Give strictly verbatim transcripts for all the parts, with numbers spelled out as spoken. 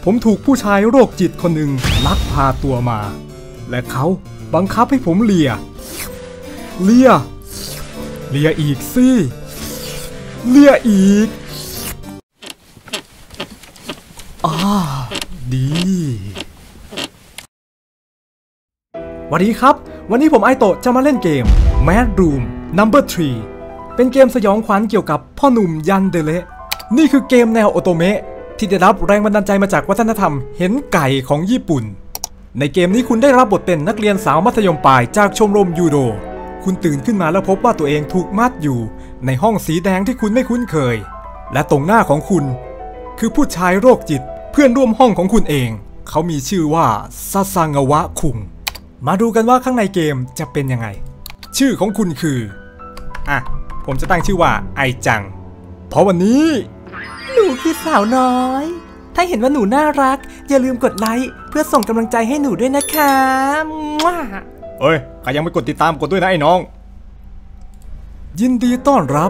ผมถูกผู้ชายโรคจิตคนหนึ่งลักพาตัวมาและเขาบังคับให้ผมเลียเลียเลียอีกสิเลียอีกอ่าดีสวัสดีครับวันนี้ผมไอโตะจะมาเล่นเกม Mad Room นัมเบอร์ สาม เป็นเกมสยองขวัญเกี่ยวกับพ่อหนุ่มยันเดเละนี่คือเกมแนวโอโตเมะที่ได้รับแรงบันดาลใจมาจากวัฒนธรรมเห็นไก่ของญี่ปุ่นในเกมนี้คุณได้รับบทเป็นนักเรียนสาวมัธยมปลายจากชมรมยูโดคุณตื่นขึ้นมาแล้วพบว่าตัวเองถูกมัดอยู่ในห้องสีแดงที่คุณไม่คุ้นเคยและตรงหน้าของคุณคือผู้ชายโรคจิตเพื่อนร่วมห้องของคุณเองเขามีชื่อว่าซาซังาวะคุงมาดูกันว่าข้างในเกมจะเป็นยังไงชื่อของคุณคืออ่ะผมจะตั้งชื่อว่าไอจังเพราะวันนี้หนูคือสาวน้อยถ้าเห็นว่าหนูน่ารักอย่าลืมกดไลค์เพื่อส่งกำลังใจให้หนูด้วยนะคะว้าเอ้ยใครยังไม่กดติดตามกดด้วยนะไอ้น้องยินดีต้อนรับ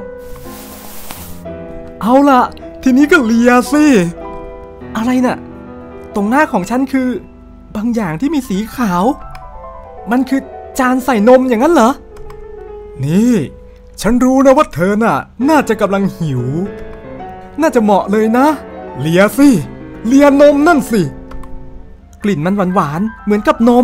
เอาล่ะทีนี้ก็เลียสิอะไรน่ะตรงหน้าของฉันคือบางอย่างที่มีสีขาวมันคือจานใส่นมอย่างนั้นเหรอนี่ฉันรู้นะว่าเธอน่ะน่าจะกำลังหิวน่าจะเหมาะเลยนะเลียสิเลียนมนั่นสิกลิ่นมันหวานๆเหมือนกับนม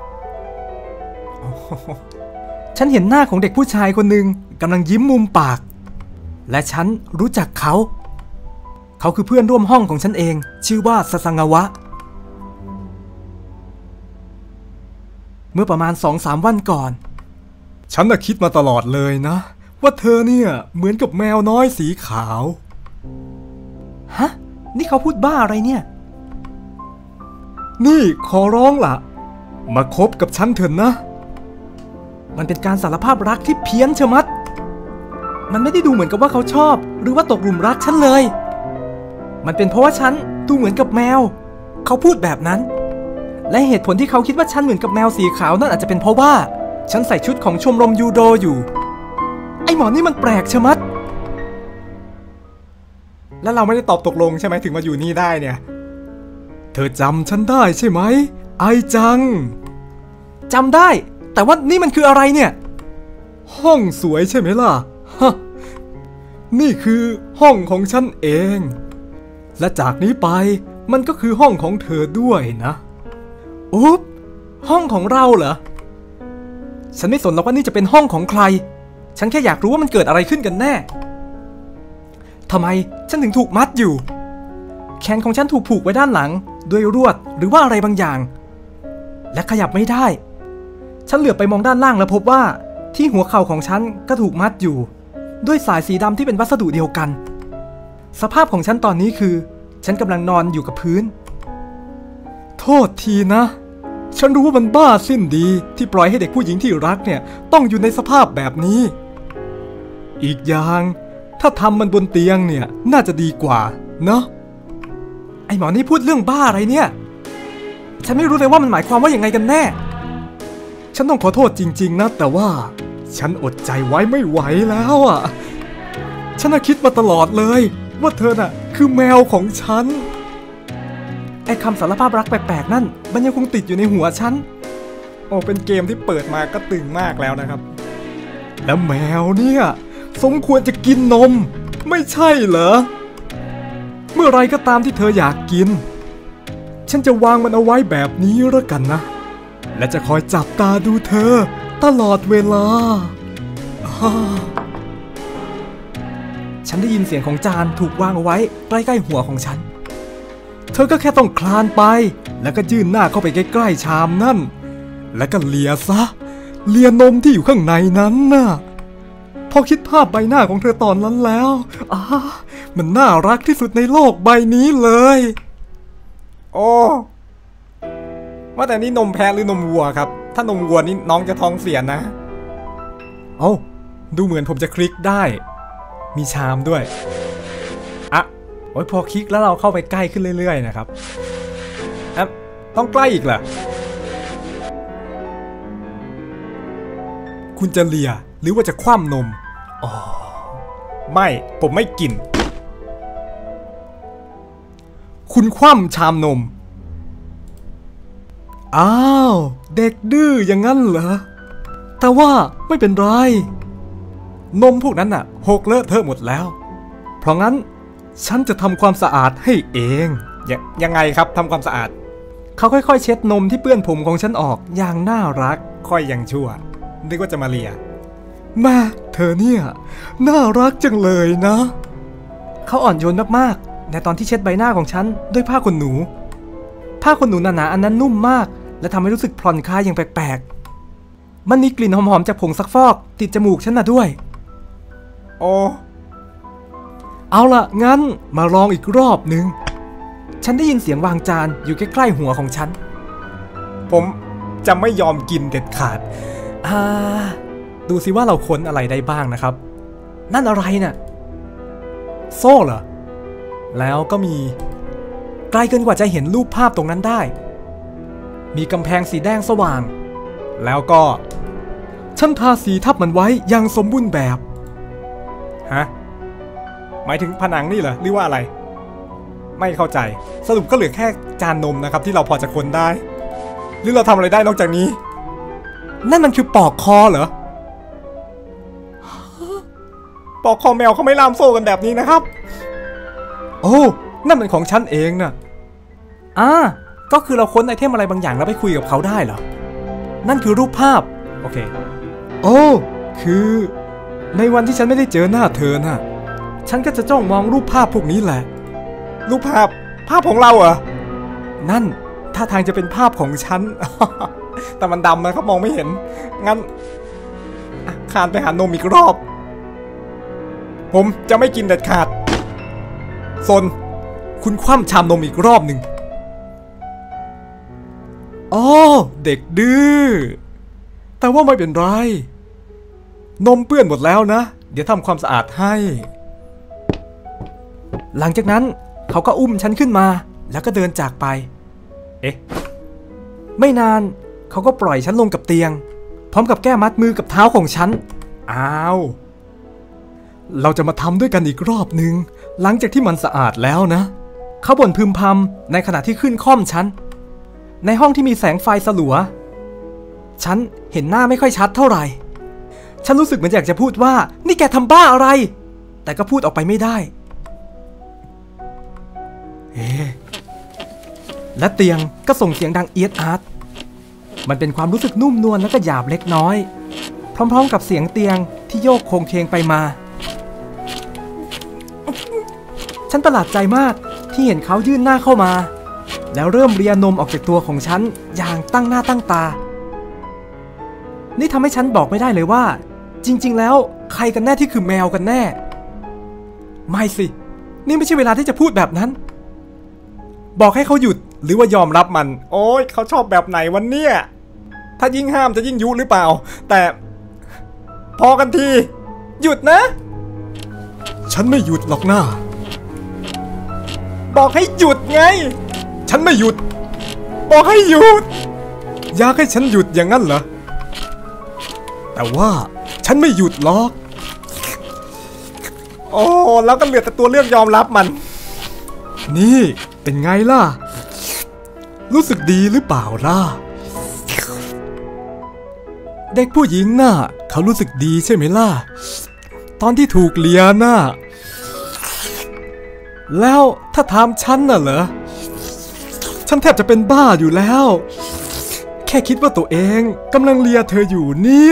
ฉันเห็นหน้าของเด็กผู้ชายคนหนึ่งกำลังยิ้มมุมปากและฉันรู้จักเขาเขาคือเพื่อนร่วมห้องของฉันเองชื่อว่าซาซังาวะเมื่อประมาณ สองสาม วันก่อนฉันน่ะคิดมาตลอดเลยนะว่าเธอเนี่ยเหมือนกับแมวน้อยสีขาวฮะนี่เขาพูดบ้าอะไรเนี่ยนี่ขอร้องล่ะมาคบกับฉันเถอะนะมันเป็นการสารภาพรักที่เพี้ยนชะมัดมันไม่ได้ดูเหมือนกับว่าเขาชอบหรือว่าตกหลุมรักฉันเลยมันเป็นเพราะว่าฉันดูเหมือนกับแมวเขาพูดแบบนั้นและเหตุผลที่เขาคิดว่าฉันเหมือนกับแมวสีขาวนั่นอาจจะเป็นเพราะว่าฉันใส่ชุดของชมรมยูโดอยู่ไอหมอนี่มันแปลกชะมัดแล้วเราไม่ได้ตอบตกลงใช่ไหมถึงมาอยู่นี่ได้เนี่ยเธอจำฉันได้ใช่ไหมไอจังจำได้แต่ว่านี่มันคืออะไรเนี่ยห้องสวยใช่ไหมล่ะฮะนี่คือห้องของฉันเองและจากนี้ไปมันก็คือห้องของเธอด้วยนะอุ๊บห้องของเราเหรอฉันไม่สนหรอกว่านี่จะเป็นห้องของใครฉันแค่อยากรู้ว่ามันเกิดอะไรขึ้นกันแน่ทำไมฉันถึงถูกมัดอยู่แขนของฉันถูกผูกไว้ด้านหลังด้วยลวดหรือว่าอะไรบางอย่างและขยับไม่ได้ฉันเหลือบไปมองด้านล่างแล้วพบว่าที่หัวเข่าของฉันก็ถูกมัดอยู่ด้วยสายสีดำที่เป็นวัสดุเดียวกันสภาพของฉันตอนนี้คือฉันกำลังนอนอยู่กับพื้นโทษทีนะฉันรู้ว่ามันบ้าสิ้นดีที่ปล่อยให้เด็กผู้หญิงที่รักเนี่ยต้องอยู่ในสภาพแบบนี้อีกอย่างถ้าทำมันบนเตียงเนี่ยน่าจะดีกว่าเนาะไอหมอนี่พูดเรื่องบ้าอะไรเนี่ยฉันไม่รู้เลยว่ามันหมายความว่าอย่างไงกันแน่ฉันต้องขอโทษจริงๆนะแต่ว่าฉันอดใจไว้ไม่ไหวแล้วอ่ะฉันน่ะคิดมาตลอดเลยว่าเธอน่ะคือแมวของฉันไอ้คำสารภาพรักแปลกๆนั่นมันยังคงติดอยู่ในหัวฉันโอ้เป็นเกมที่เปิดมาก็ตึงมากแล้วนะครับแล้วแมวเนี่ยสมควรจะกินนมไม่ใช่เหรอเมื่อไรก็ตามที่เธออยากกินฉันจะวางมันเอาไว้แบบนี้แล้วกันนะและจะคอยจับตาดูเธอตลอดเวลาฉันได้ยินเสียงของจานถูกวางเอาไว้ใกล้ๆหัวของฉันเธอก็แค่ต้องคลานไปแล้วก็ยื่นหน้าเข้าไปใกล้ๆชามนั่นแล้วก็เลียซะเลียนมที่อยู่ข้างในนั้นน่ะพอคิดภาพใบหน้าของเธอตอนนั้นแล้วอ้ามันน่ารักที่สุดในโลกใบนี้เลยโอ้ว่าแต่นี่นมแพะหรือนมวัวครับถ้านมวัวนี่น้องจะท้องเสียนะเอ้าดูเหมือนผมจะคลิกได้มีชามด้วยอ่ะโอ้ยพอคลิกแล้วเราเข้าไปใกล้ขึ้นเรื่อยๆนะครับอ่ะต้องใกล้อีกเหรอคุณจะเลียหรือว่าจะคว่ำนมอ๋อไม่ผมไม่กินคคุณคว่ำชามนมอ้าวเด็กดื้ออย่างนั้นเหรอแต่ว่าไม่เป็นไรนมพวกนั้นน่ะหกเลอะเทอะหมดแล้วเพราะงั้นฉันจะทำความสะอาดให้เองยยังไงครับทำความสะอาดเขาค่อยๆเช็ดนมที่เปื้อนผมของฉันออกอย่างน่ารักค่อยยังชั่วนึกว่าจะมาเลียแม่เธอเนี่ยน่ารักจังเลยนะเขาอ่อนโยนมากๆในตอนที่เช็ดใบหน้าของฉันด้วยผ้าขนหนูผ้าขนหนูหนาๆอันนั้นนุ่มมากและทำให้รู้สึกผ่อนคลายอย่างแปลกๆมันมีกลิ่นหอมๆจากผงซักฟอกติดจมูกฉันน่ะด้วยโอ้เอาล่ะงั้นมาลองอีกรอบหนึ่งฉันได้ยินเสียงวางจานอยู่ใกล้ๆหัวของฉันผมจะไม่ยอมกินเด็ดขาดอ่าดูสิว่าเราค้นอะไรได้บ้างนะครับนั่นอะไรน่ะโซ่เหรอแล้วก็มีไกลเกินกว่าจะเห็นรูปภาพตรงนั้นได้มีกำแพงสีแดงสว่างแล้วก็ฉันทาสีทับมันไว้อย่างสมบูรณ์แบบฮะหมายถึงผนังนี่เหรอหรือว่าอะไรไม่เข้าใจสรุปก็เหลือแค่จานนมนะครับที่เราพอจะค้นได้หรือเราทำอะไรได้นอกจากนี้นั่นมันคือปอกคอเหรอปอกคอแมวเขาไม่ล่ามโซ่กันแบบนี้นะครับโอ้นั่นเป็นของฉันเองนะอ่าก็คือเราค้นไอเทมอะไรบางอย่างแล้วไปคุยกับเขาได้เหรอนั่นคือรูปภาพโอเคโอ้คือในวันที่ฉันไม่ได้เจอหน้าเธอน่ะฉันก็จะจ้องมองรูปภาพพวกนี้แหละรูปภาพภาพของเราเหรอนั่นท่าทางจะเป็นภาพของฉัน แต่มันดำนะครับมองไม่เห็นงั้นคานไปหานมอีกรอบผมจะไม่กินเด็ดขาดซนคุณคว่ำชามนมอีกรอบหนึ่งอ๋อเด็กดื้อแต่ว่าไม่เป็นไรนมเปื้อนหมดแล้วนะเดี๋ยวทำความสะอาดให้หลังจากนั้นเขาก็อุ้มฉันขึ้นมาแล้วก็เดินจากไปเอ๊ะไม่นานเขาก็ปล่อยฉันลงกับเตียงพร้อมกับแก้มัดมือกับเท้าของฉันอ้าวเราจะมาทำด้วยกันอีกรอบหนึ่งหลังจากที่มันสะอาดแล้วนะเขาบ่นพึมพำในขณะที่ขึ้นค่อมฉันในห้องที่มีแสงไฟสลัวฉันเห็นหน้าไม่ค่อยชัดเท่าไหร่ฉันรู้สึกเหมือนอยากจะพูดว่านี่แกทำบ้าอะไรแต่ก็พูดออกไปไม่ได้เอ๊ะและเตียงก็ส่งเสียงดังเอียดอาร์ตมันเป็นความรู้สึกนุ่มนวลและก็หยาบเล็กน้อยพร้อมๆกับเสียงเตียงที่โยกโคงเคงไปมาฉันประหลาดใจมากที่เห็นเขายื่นหน้าเข้ามาแล้วเริ่มเลียนมออกจากตัวของฉันอย่างตั้งหน้าตั้งตานี่ทำให้ฉันบอกไม่ได้เลยว่าจริงๆแล้วใครกันแน่ที่คือแมวกันแน่ไม่สินี่ไม่ใช่เวลาที่จะพูดแบบนั้นบอกให้เขาหยุดหรือว่ายอมรับมันโอ๊ยเขาชอบแบบไหนวันเนี้ยถ้ายิ่งห้ามจะยิ่งยุหรือเปล่าแต่พอกันทีหยุดนะฉันไม่หยุดหรอกนะบอกให้หยุดไงฉันไม่หยุดบอกให้หยุดอยากให้ฉันหยุดอย่างนั้นเหรอแต่ว่าฉันไม่หยุดหรอกโอ้แล้วก็เหลือแต่ตัวเลือกยอมรับมันนี่เป็นไงล่ะรู้สึกดีหรือเปล่าล่ะเด็กผู้หญิงน่ะเขารู้สึกดีใช่ไหมล่ะตอนที่ถูกเลียน่ะแล้วถ้าถามฉันน่ะเหรอฉันแทบจะเป็นบ้าอยู่แล้วแค่คิดว่าตัวเองกำลังเลียเธออยู่เนี่ย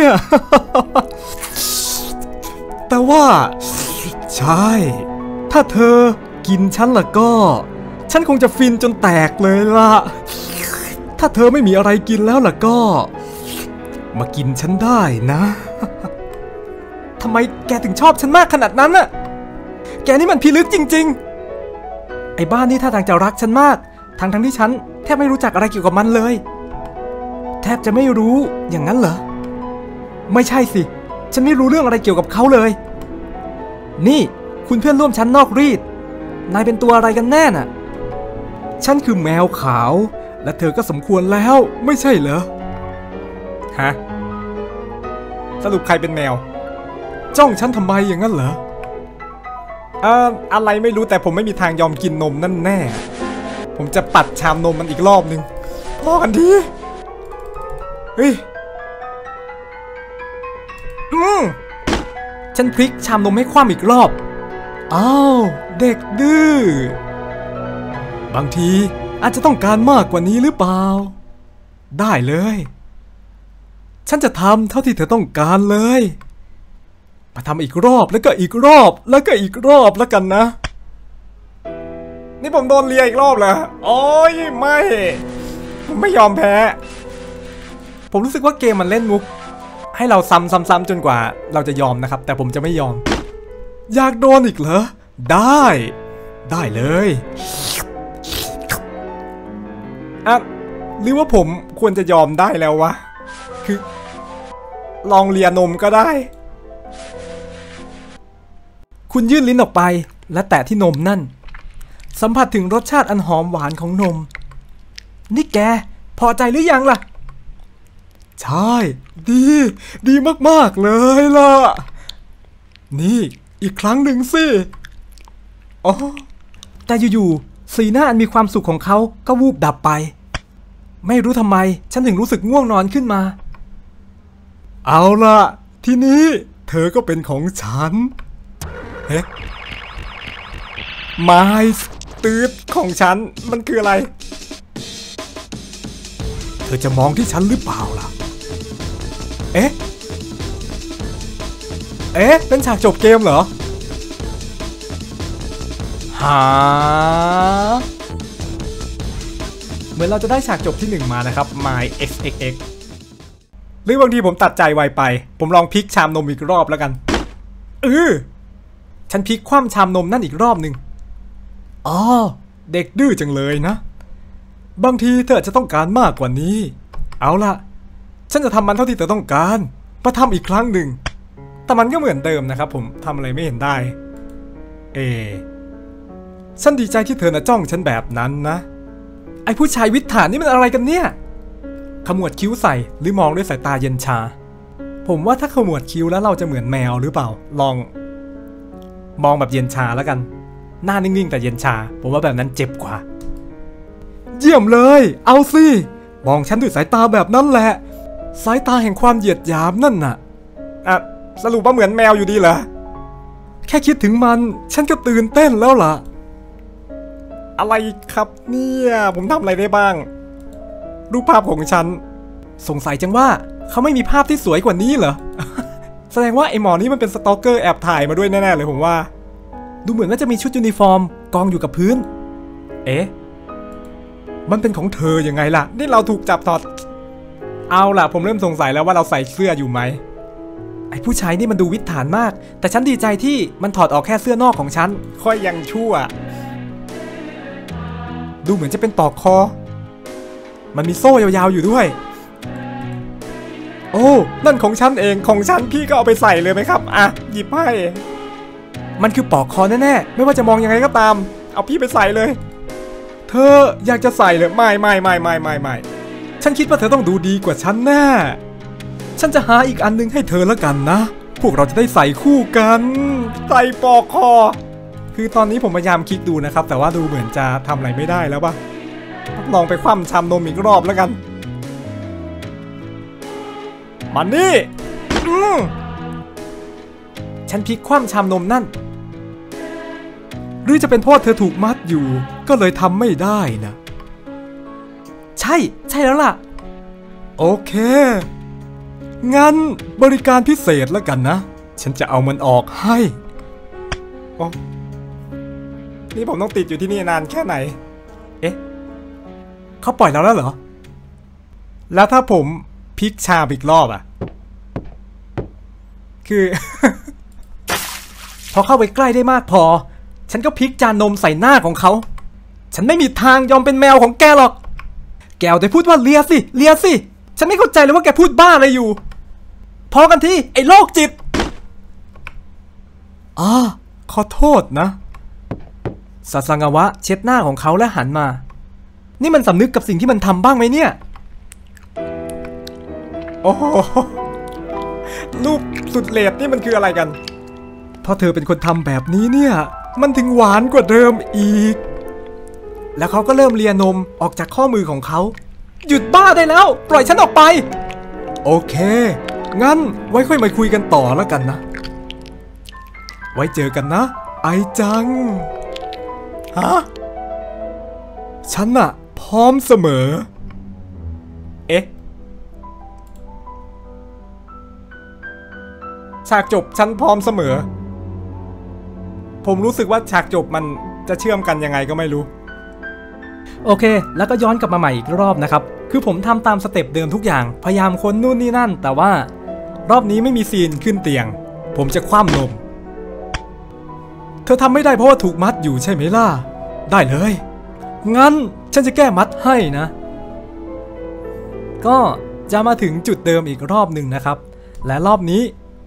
แต่ว่าใช่ถ้าเธอกินฉันล่ะก็ฉันคงจะฟินจนแตกเลยล่ะถ้าเธอไม่มีอะไรกินแล้วล่ะก็มากินฉันได้นะทำไมแกถึงชอบฉันมากขนาดนั้นน่ะแกนี่มันพิลึกจริงๆไอ้บ้านนี่ท่าทางจะรักฉันมากทั้งทั้งที่ฉันแทบไม่รู้จักอะไรเกี่ยวกับมันเลยแทบจะไม่รู้อย่างนั้นเหรอไม่ใช่สิฉันไม่รู้เรื่องอะไรเกี่ยวกับเขาเลยนี่คุณเพื่อนร่วมชั้นนอกรีดนายเป็นตัวอะไรกันแน่น่ะฉันคือแมวขาวและเธอก็สมควรแล้วไม่ใช่เหรอฮะสรุปใครเป็นแมวจ้องฉันทำไมอย่างนั้นเหรอเอ่ออะไรไม่รู้แต่ผมไม่มีทางยอมกินนมนั่นแน่ผมจะปัดชามนมมันอีกรอบหนึ่งพอกันทีเฮ้ยอืมฉันพลิกชามนมให้คว่ำอีกรอบอ้าวเด็กดื้อบางทีอาจจะต้องการมากกว่านี้หรือเปล่าได้เลยฉันจะทำเท่าที่เธอต้องการเลยมาทำอีกรอบแล้วก็อีกรอบแล้วก็อีกรอบแล้วกันนะนี่ผมโดนเลียอีกรอบเหรอโอ้ยไม่ผมไม่ยอมแพ้ผมรู้สึกว่าเกมมันเล่นมุกให้เราซ้ำๆๆจนกว่าเราจะยอมนะครับแต่ผมจะไม่ยอมอยากโดนอีกเหรอได้ได้เลยอ่ะหรือว่าผมควรจะยอมได้แล้ววะคือลองเลียนมก็ได้คุณยื่นลิ้นออกไปและแตะที่นมนั่นสัมผัสถึงรสชาติอันหอมหวานของนมนี่แกพอใจหรือยังล่ะใช่ดีดีมากๆเลยล่ะนี่อีกครั้งหนึ่งสิอ๋อแต่อยู่ๆสีหน้าอันมีความสุขของเขาก็วูบดับไปไม่รู้ทำไมฉันถึงรู้สึกง่วงนอนขึ้นมาเอาล่ะทีนี้เธอก็เป็นของฉันเฮ้ไม้ตืดของฉันมันคืออะไรเธอจะมองที่ฉันหรือเปล่าล่ะเอ๊ะเอ๊ะเป็นฉากจบเกมเหรอหาเหมือนเราจะได้ฉากจบที่หนึ่งมานะครับ My เอ็กซ์ เอ็กซ์ เอ็กซ์ หรือบางทีผมตัดใจไวไปผมลองพลิกชามนมอีกรอบแล้วกันเออฉันพลิกคว่ำชามนมนั่นอีกรอบหนึ่งอ๋อเด็กดื้อจังเลยนะบางทีเธอจะต้องการมากกว่านี้เอาล่ะฉันจะทำมันเท่าที่เธอต้องการมาทำอีกครั้งหนึ่งแต่มันก็เหมือนเดิมนะครับผมทำอะไรไม่เห็นได้เอฉันดีใจที่เธอน่ะจ้องฉันแบบนั้นนะไอ้ผู้ชายวิถฐานนี่มันอะไรกันเนี่ยขมวดคิ้วใส่หรือมองด้วยสายตาเย็นชาผมว่าถ้าขมวดคิ้วแล้วเราจะเหมือนแมวหรือเปล่าลองมองแบบเย็นชาแล้วกันหน้านิ่งๆแต่เย็นชาผมว่าแบบนั้นเจ็บกว่าเยี่ยมเลยเอาสิมองฉันด้วยสายตาแบบนั้นแหละสายตาแห่งความเหยียดหยามนั่นน่ะอ่ะสรุปว่าเหมือนแมวอยู่ดีเหรอแค่คิดถึงมันฉันก็ตื่นเต้นแล้วล่ะอะไรครับเนี่ยผมทำอะไรได้บ้างรูปภาพของฉันสงสัยจังว่าเขาไม่มีภาพที่สวยกว่านี้เหรอ แสดงว่าไอหมอนี่มันเป็นสตอกเกอร์แอบถ่ายมาด้วยแน่ๆเลยผมว่าดูเหมือนว่าจะมีชุดยูนิฟอร์มกองอยู่กับพื้นเอ๊ะมันเป็นของเธอยังไงล่ะนี่เราถูกจับถอดเอาล่ะผมเริ่มสงสัยแล้วว่าเราใส่เสื้ออยู่ไหมไอ้ผู้ชายนี่มันดูวิถฐานมากแต่ฉันดีใจที่มันถอดออกแค่เสื้อนอกของฉันค่อยยังชั่วดูเหมือนจะเป็นปลอกคอมันมีโซ่ยาวๆอยู่ด้วยโอ้นั่นของฉันเองของฉันพี่ก็เอาไปใส่เลยไหมครับอ่ะหยิบให้มันคือปลอกคอแน่ๆไม่ว่าจะมองยังไงก็ตามเอาพี่ไปใส่เลยเธออยากจะใส่เลยไม่ไม่ไม่ไม่ไม่ไม่ฉันคิดว่าเธอต้องดูดีกว่าฉันแน่ฉันจะหาอีกอันนึงให้เธอแล้วกันนะพวกเราจะได้ใส่คู่กันใส่ปลอกคอคือตอนนี้ผมพยายามคลิกดูนะครับแต่ว่าดูเหมือนจะทำอะไรไม่ได้แล้วป่ะลองไปคว่ำชามนมอีกรอบแล้วกันมันนี่อืมฉันพลิกคว่ำชามนมนั่นหรือจะเป็นเพราะเธอถูกมัดอยู่ก็เลยทำไม่ได้นะใช่ใช่แล้วล่ะโอเคงั้นบริการพิเศษแล้วกันนะฉันจะเอามันออกให้โอ้นี่ผมต้องติดอยู่ที่นี่นานแค่ไหนเอ๊ะเขาปล่อยเราแล้วเหรอแล้วถ้าผมพลิกชาอีกรอบอ่ะคือ พอเข้าไปใกล้ได้มากพอฉันก็พลิกจานนมใส่หน้าของเขาฉันไม่มีทางยอมเป็นแมวของแกหรอกแกเอาแต่พูดว่าเลียสิเลียสิฉันไม่เข้าใจเลยว่าแกพูดบ้าอะไรอยู่พอกันที่ไอ้โรคจิตอ่าขอโทษนะซาซังาวะเช็ดหน้าของเขาและหันมานี่มันสำนึกกับสิ่งที่มันทำบ้างไหมเนี่ยโอ้โหรูปสุดเลดนี่มันคืออะไรกันพอเธอเป็นคนทำแบบนี้เนี่ยมันถึงหวานกว่าเดิมอีกแล้วเขาก็เริ่มเลียนมออกจากข้อมือของเขาหยุดบ้าได้แล้วปล่อยฉันออกไปโอเคงั้นไว้ค่อยมาคุยกันต่อแล้วกันนะไว้เจอกันนะไอจังฮะฉันน่ะพร้อมเสมอเอ๊ะฉากจบฉันพร้อมเสมอผมรู้สึกว่าฉากจบมันจะเชื่อมกันยังไงก็ไม่รู้โอเคแล้วก็ย้อนกลับมาใหม่อีกรอบนะครับคือผมทำตามสเต็ปเดิมทุกอย่างพยายามค้นนู่นนี่นั่นแต่ว่ารอบนี้ไม่มีซีนขึ้นเตียงผมจะคว่ำนมเธอทำไม่ได้เพราะว่าถูกมัดอยู่ใช่ไหมล่ะได้เลยงั้นฉันจะแก้มัดให้นะก็จะมาถึงจุดเดิมอีกรอบหนึ่งนะครับและรอบนี้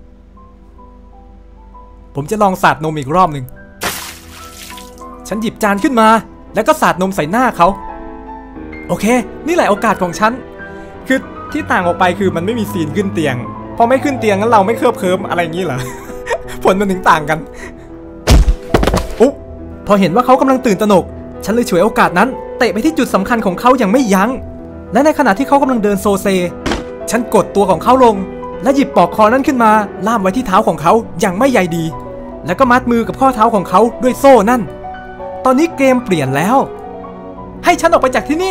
ผมจะลองสาดนมอีกรอบหนึ่งฉันหยิบจานขึ้นมาแล้วก็สาดนมใส่หน้าเขาโอเคนี่แหละโอกาสของฉันคือที่ต่างออกไปคือมันไม่มีซีนขึ้นเตียงพอไม่ขึ้นเตียงงั้นเราไม่เคิบเคิมอะไรอย่างนี้เหรอ ผลมันถึงต่างกันอุ๊บพอเห็นว่าเขากำลังตื่นตระหนกฉันเลยฉวยโอกาสนั้นเตะไปที่จุดสำคัญของเขาอย่างไม่ยั้งและในขณะที่เขากำลังเดินโซเซฉันกดตัวของเขาลงและหยิบปลอกคอนั้นขึ้นมาล่ามไว้ที่เท้าของเขาอย่างไม่ใยดีแล้วก็มัดมือกับข้อเท้าของเขาด้วยโซ่นั่นตอนนี้เกมเปลี่ยนแล้วให้ฉันออกไปจากที่นี่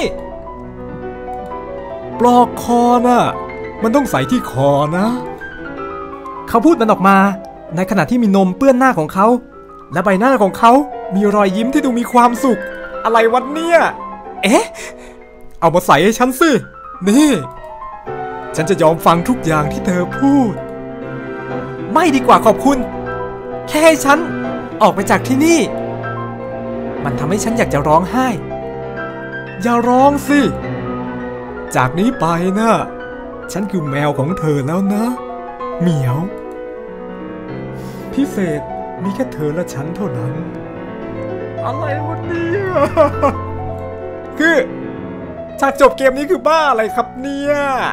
ปลอกคอน่ะมันต้องใส่ที่คอนะเขาพูดมันออกมาในขณะที่มีนมเปื้อนหน้าของเขาและใบหน้าของเขามีรอยยิ้มที่ดูมีความสุขอะไรวะเนี่ยเอ๊ะเอามาใส่ให้ฉันสินี่ฉันจะยอมฟังทุกอย่างที่เธอพูดไม่ดีกว่าขอบคุณแค่ให้ฉันออกไปจากที่นี่มันทำให้ฉันอยากจะร้องไห้อย่าร้องสิจากนี้ไปนะฉันคือแมวของเธอแล้วนะเหมียวพิเศษมีแค่เธอและฉันเท่านั้นอะไรวะเนี่ยคือฉากจบเกมนี้คือบ้าอะไรครับเนี่ย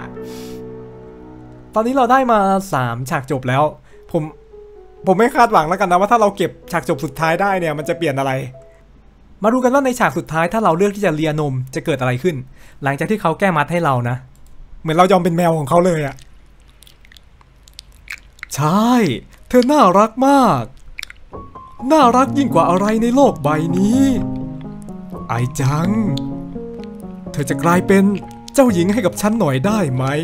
ตอนนี้เราได้มาสามฉากจบแล้วผมผมไม่คาดหวังแล้วกันนะว่าถ้าเราเก็บฉากจบสุดท้ายได้เนี่ยมันจะเปลี่ยนอะไรมาดูกันว่าในฉากสุดท้ายถ้าเราเลือกที่จะเลียนมจะเกิดอะไรขึ้นหลังจากที่เขาแก้มัดให้เรานะเหมือนเรายอมเป็นแมวของเขาเลยอะใช่เธอน่ารักมากน่ารักยิ่งกว่าอะไรในโลกใบนี้ไอจังเธอจะกลายเป็นเจ้าหญิงให้กับฉันหน่อยได้ไหม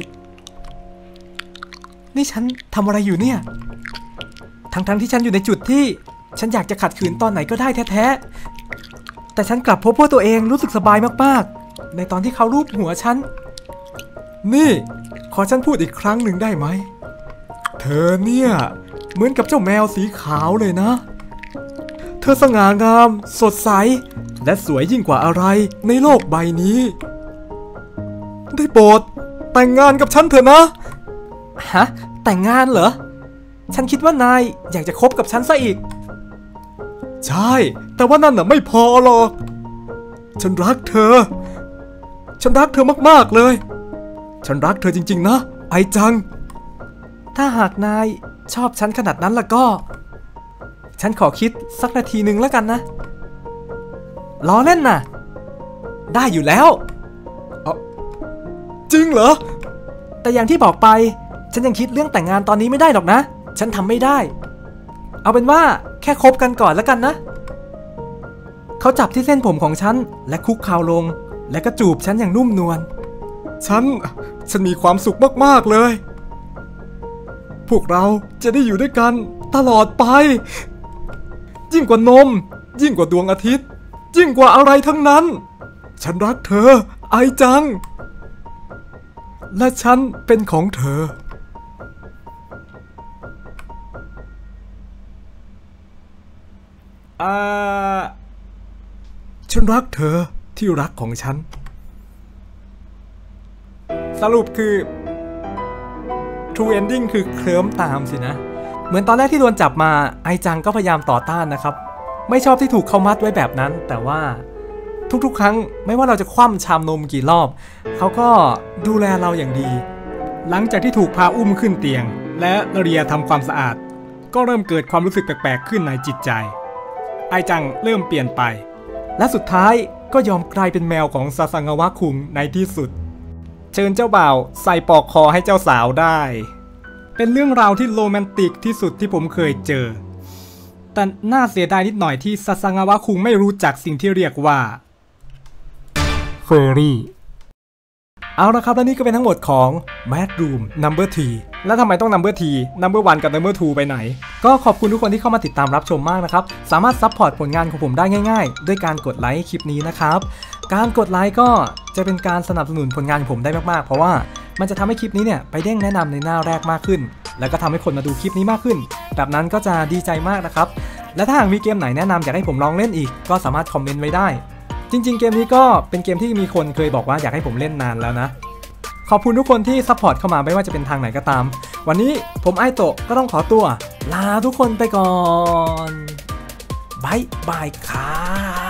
นี่ฉันทำอะไรอยู่เนี่ยทั้งๆ ท, ที่ฉันอยู่ในจุดที่ฉันอยากจะขัดขืนตอนไหนก็ได้แท้ๆแต่ฉันกลับพบว่าตัวเองรู้สึกสบายมากๆในตอนที่เขาลูบหัวฉันนี่ขอฉันพูดอีกครั้งหนึ่งได้ไหมเธอเนี่ยเหมือนกับเจ้าแมวสีขาวเลยนะเธอสง่างามสดใสและสวยยิ่งกว่าอะไรในโลกใบนี้ได้โปรดแต่งงานกับฉันเถอะนะฮะแต่งงานเหรอฉันคิดว่านายอยากจะคบกับฉันซะอีกใช่แต่ว่านั่นน่ะไม่พอหรอกฉันรักเธอฉันรักเธอมากๆเลยฉันรักเธอจริงๆนะไอจังถ้าหากนายชอบฉันขนาดนั้นล่ะก็ฉันขอคิดสักนาทีหนึ่งแล้วกันนะล้อเล่นน่ะได้อยู่แล้วจริงเหรอแต่อย่างที่บอกไปฉันยังคิดเรื่องแต่งงานตอนนี้ไม่ได้หรอกนะฉันทำไม่ได้เอาเป็นว่าแค่คบกันก่อนแล้วกันนะเขาจับที่เส้นผมของฉันและคุกเข่าลงและก็จูบฉันอย่างนุ่มนวลฉันฉันมีความสุขมากๆเลยพวกเราจะได้อยู่ด้วยกันตลอดไปยิ่งกว่านมยิ่งกว่าดวงอาทิตย์ยิ่งกว่าอะไรทั้งนั้นฉันรักเธอไอจังและฉันเป็นของเธออ่าฉันรักเธอที่รักของฉันสรุปคือ True Ending คือเคลิ้มตามสินะเหมือนตอนแรกที่โดนจับมาไอจังก็พยายามต่อต้านนะครับไม่ชอบที่ถูกเขามัดไว้แบบนั้นแต่ว่าทุกๆครั้งไม่ว่าเราจะคว่ำชามนมกี่รอบเขาก็ดูแลเราอย่างดีหลังจากที่ถูกพาอุ้มขึ้นเตียงและเรียทำความสะอาดก็เริ่มเกิดความรู้สึกแปลกๆขึ้นในจิตใจไอจังเริ่มเปลี่ยนไปและสุดท้ายก็ยอมกลายเป็นแมวของซาซังาวะคุงในที่สุดเชิญเจ้าบ่าวใส่ปลอกคอให้เจ้าสาวได้เป็นเรื่องราวที่โรแมนติกที่สุดที่ผมเคยเจอแต่น่าเสียดายนิดหน่อยที่ซาซังาวะคุงไม่รู้จักสิ่งที่เรียกว่าเฟอร์รี่เอาละครับและนี่ก็เป็นทั้งหมดของ Mad Room Number ทรี แล้วทำไมต้อง Number ทรี Number วันกับ Number ทูไปไหนก็ขอบคุณทุกคนที่เข้ามาติดตามรับชมมากนะครับสามารถซัพพอร์ตผลงานของผมได้ง่ายๆด้วยการกดไลค์คลิปนี้นะครับการกดไลค์ก็จะเป็นการสนับสนุนผลงานของผมได้มากๆเพราะว่ามันจะทำให้คลิปนี้เนี่ยไปเด้งแนะนำในหน้าแรกมากขึ้นแล้วก็ทำให้คนมาดูคลิปนี้มากขึ้นแบบนั้นก็จะดีใจมากนะครับและถ้าหากมีเกมไหนแนะนำอยากให้ผมลองเล่นอีกก็สามารถคอมเมนต์ไว้ได้จริงๆเกมนี้ก็เป็นเกมที่มีคนเคยบอกว่าอยากให้ผมเล่นนานแล้วนะขอบคุณทุกคนที่ซัพพอร์ตเข้ามาไม่ว่าจะเป็นทางไหนก็ตามวันนี้ผมไอโตะก็ต้องขอตัวลาทุกคนไปก่อนบายบายครับ